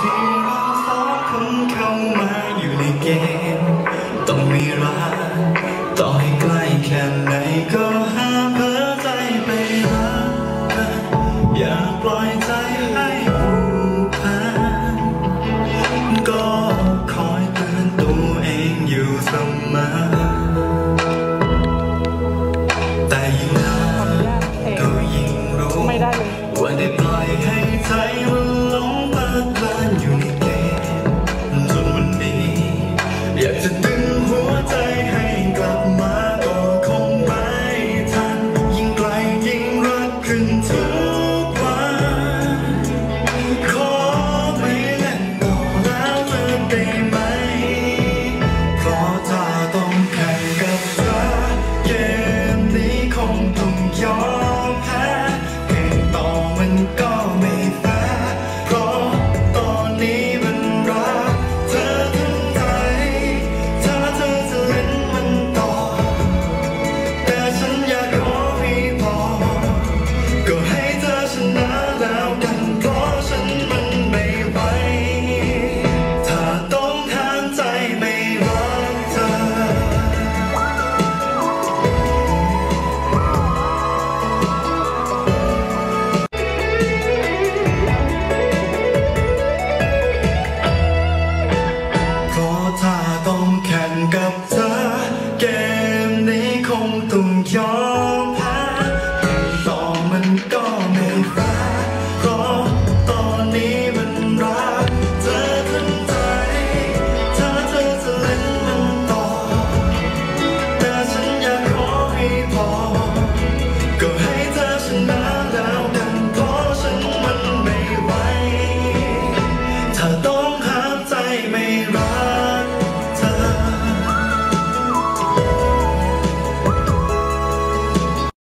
ที่เราสองคนเข้ามาอยู่ในเกมต้องมีรักต่อให้ใกล้แค่ไหนก็ห้ามเพ้อใจไปรักกันอย่าปล่อยใจให้ผูกพันก็คอยเตือนตัวเองอยู่เสมอแต่ยิ่งนานก็ยิ่งรู้ว่าได้ปล่อยให้ใจมันหลงเพลิดเพลินอยู่ในเกมจนวันนี้อยากจะดึงหัวใจให้กลับมาก็คงไม่ทันยิ่งไกลยิ่งรักขึ้นทุกวันขอไม่เล่นต่อแล้วเธอได้ไหมเพราะถ้าต้องแข่งกับเธอเกมนี้คงต้องยอมแพ้เกมต่อมันก็ไม่แฟร์เพราะตอนนี้มันรักเธอทั้งใจถ้าเธอจะเล่นมันต่อแต่ฉันอยากขอให้พอก็ให้เธอชนะแล้วกันเพราะฉันมันไม่ไหวถ้าต้องห้ามใจไม่รักเธอเพราะถ้าต้องแข่งกับเธอเกมนี้คงต้องยอมแพ้เกมต่อมันก็ไม่แฟร์เพราะตอนนี้มันรักเธอทั้งใจถ้าเธอจะเล่นมันต่อแต่ฉันอยากขอให้พอก็ให้เธอชนะแล้วกันเพราะฉันมันไม่ไหวถ้าต้องห้ามใจไม่